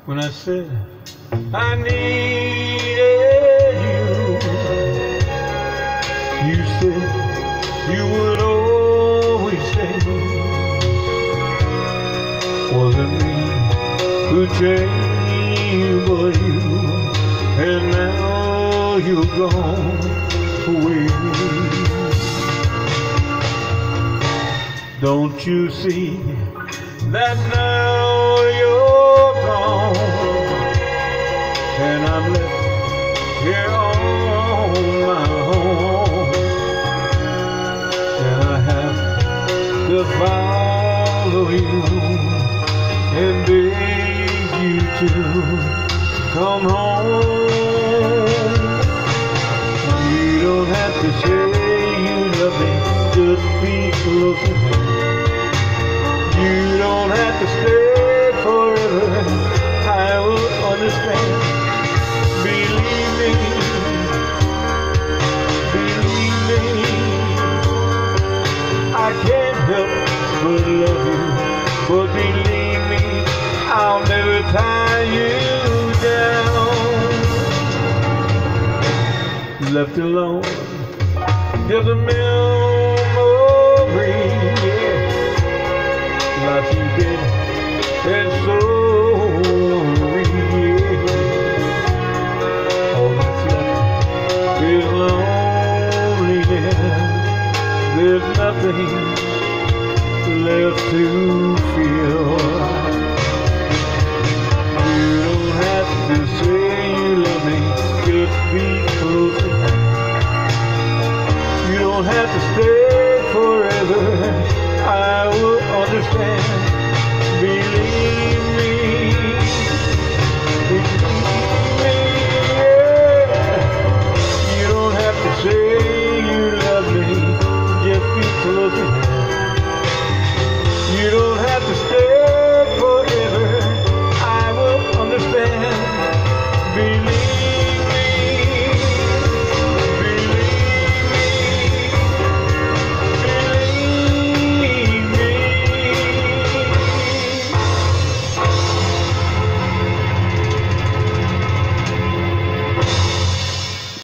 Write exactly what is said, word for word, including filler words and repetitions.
when I said I needed you. You said you would always stay. Wasn't me who changed but you, and now you're gone away. Don't you see that now you're gone, and I'm left here on my own, and I have to follow you and beg you to come home. You don't have to say you love me, just be close to me. You don't have to stay forever, I will understand. Believe me, believe me, I can't help but love you. But believe me, I'll never tie you down. Left alone, just a memory, yeah. Life you did